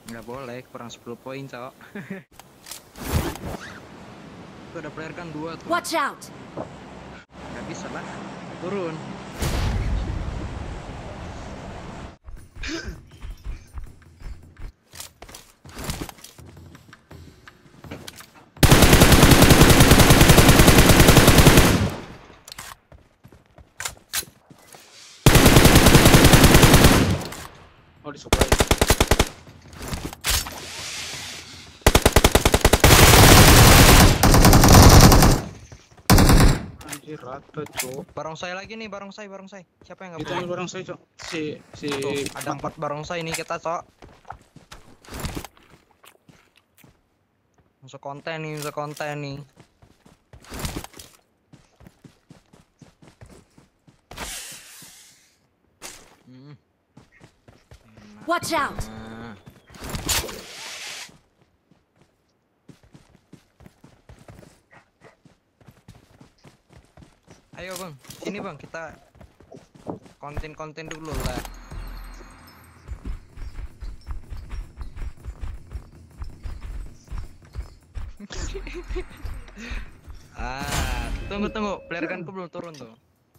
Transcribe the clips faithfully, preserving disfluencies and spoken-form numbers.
Nggak boleh, kurang sepuluh poin, cok. Itu ada player kan dua tuh. Watch out! Nggak bisa lah. Turun. Oh, disuplai. Anjir, rata, cok. Barongsai lagi nih, barongsai, barongsai. Siapa yang nggak Itu punya? ambil barang saya, cok. Si si Tuh, ada empat barongsai nih kita, cok. Masuk konten nih, masuk konten nih. Hmm. Watch out! Nah. Ayo bang, sini bang, kita konten-konten dulu lah. Ah, tunggu tunggu, player gunku belum turun tuh.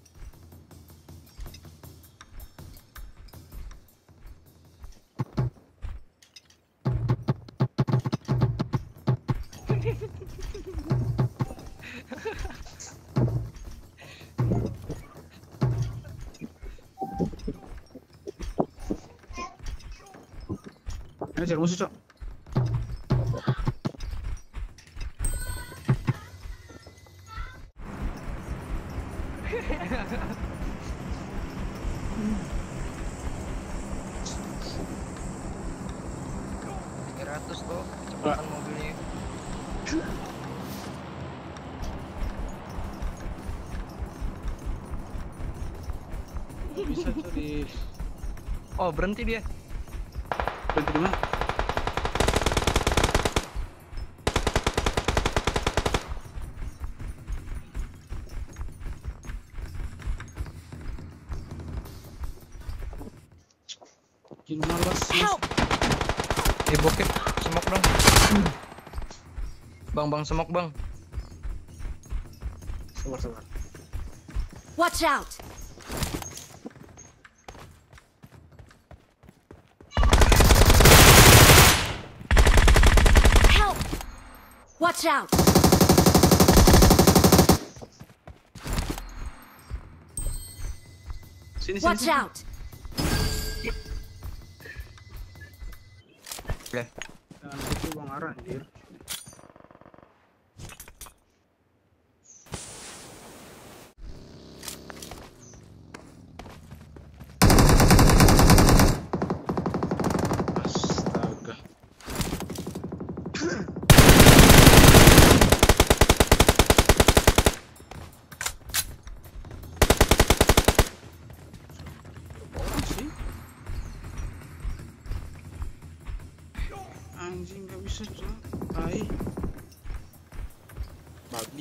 ini cari musuh, cok. tiga ratus tuh kecepatan mobilnya. Nggak bisa, cok, di Oh, berhenti dia. berhenti di mana? Bikin malas sih. Help! Eh, bokep, semok dong. Bang, bang, semok bang. Sabar, sabar. Watch out! Help! Watch out! Sini, sini, Watch sini. out! Oke. Jangan situ, Bang Ara, anjir. Astaga. Orang sih. Anjing, nggak bisa, cok. Tai. Babi.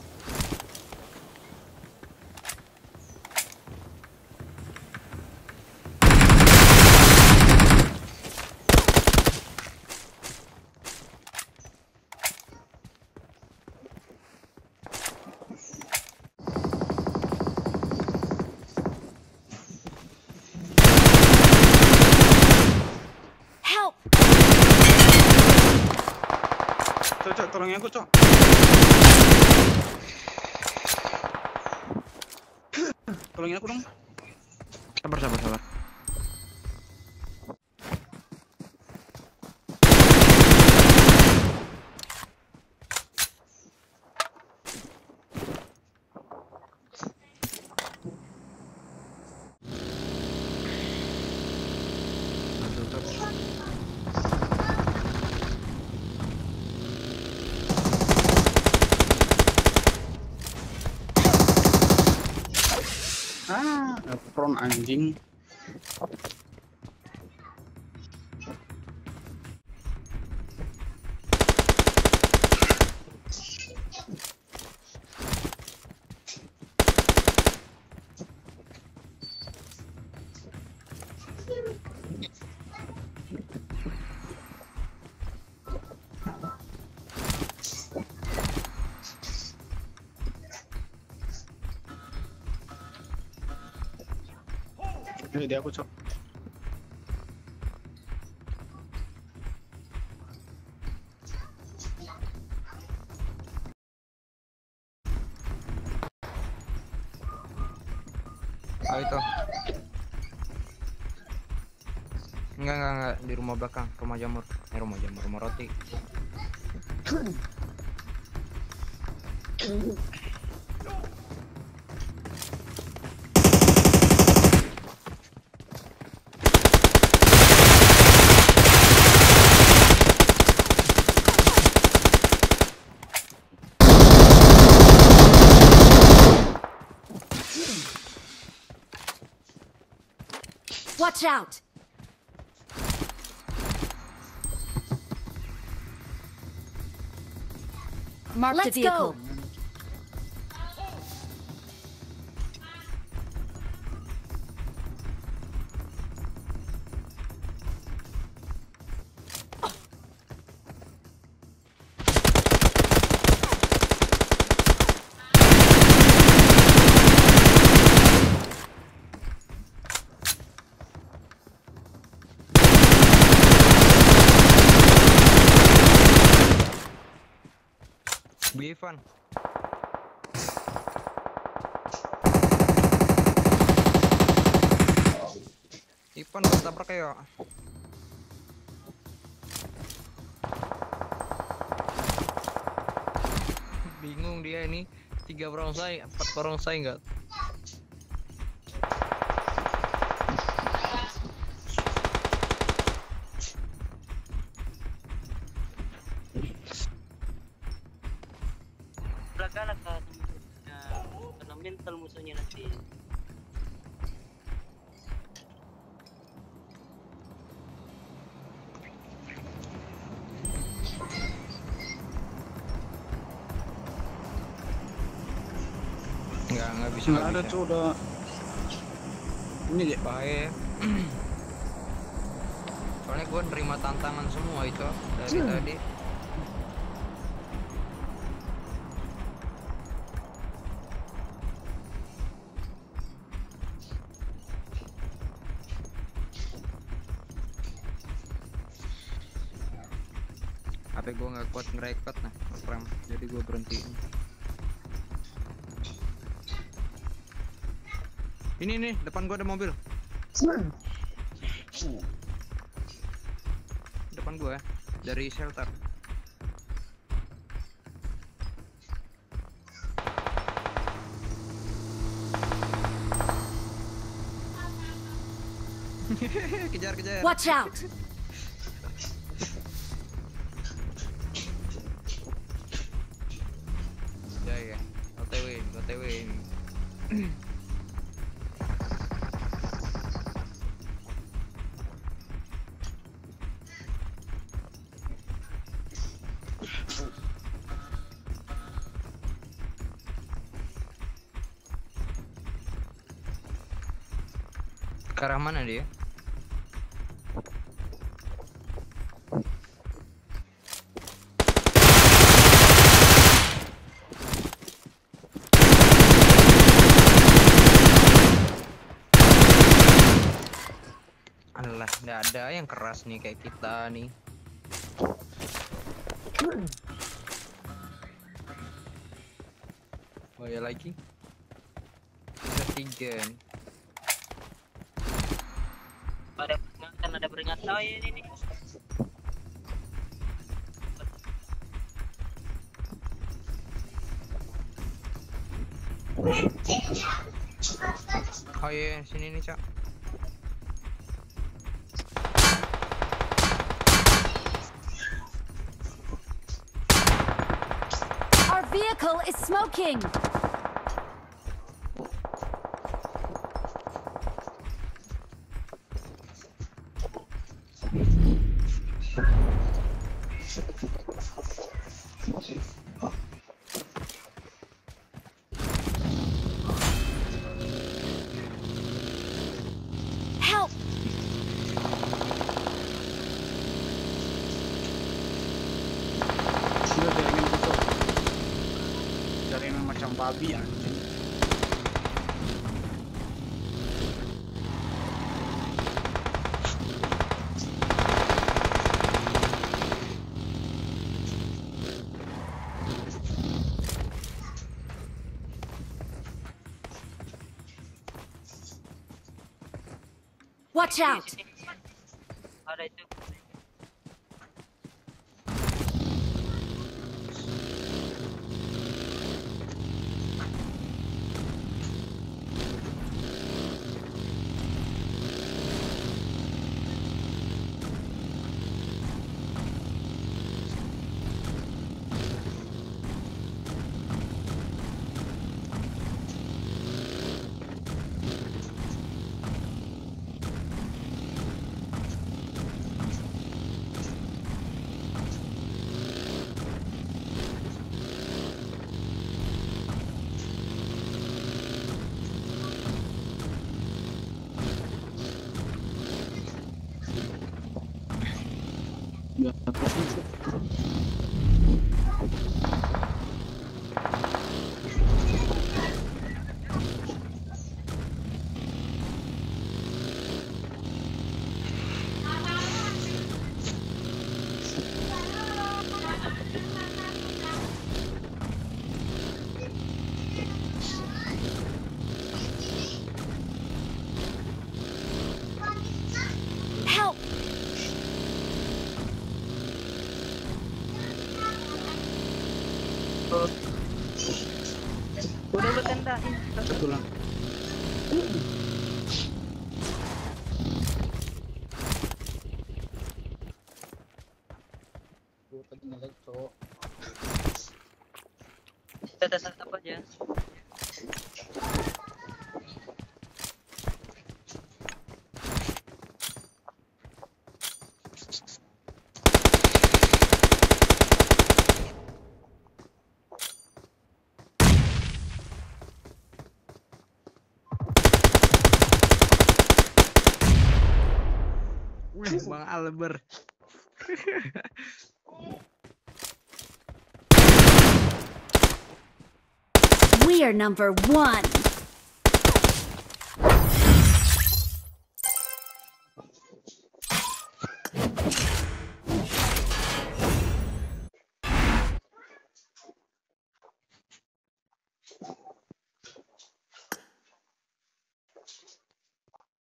Help! Cok, cok, tolongin aku, cok. Tolongin aku dong. Sabar, sabar, sabar. Ah, Efron anjing. Eh, dia aku cok. Oh itu. Enggak enggak enggak di rumah belakang, rumah jamur. Eh rumah jamur, rumah roti. Watch out! Mark the Let's vehicle. go. Bu Ivan. Ivan tabrak ya. Bingung dia ini, tiga barongsai, empat barongsai enggak? Galak ka na karena mental musuhnya nanti. Enggak, enggak bisa. Nggak ada cok, udah. Ini dia. Bahaya ya. Soalnya gue nerima tantangan semua itu dari tadi. H P gue nggak kuat ngerecord nah, nge-frame. Jadi gue berhenti. Ini nih, depan gue ada mobil. Depan gue dari shelter. Kejar kejar. Watch out! Ya ya, O T W, O T W ini. Ke arah mana dia? Alah, nggak ada yang keras nih kayak kita nih. Oh ya lagi. Ada tiga nih. Ada peringatan, ada peringatan. Oh ini nih. Oh iya, sini nih Cak. Our vehicle is smoking! Help! Dia jaringin aku cok. Jaringan macam babi anjing. Watch out! Sini, sini. Ada itu. Help! Udah lu tendain. Satu lang. Tadi ngelag, cowok. Kita dasar apa aja? Wih, Bang Alber. We are number one.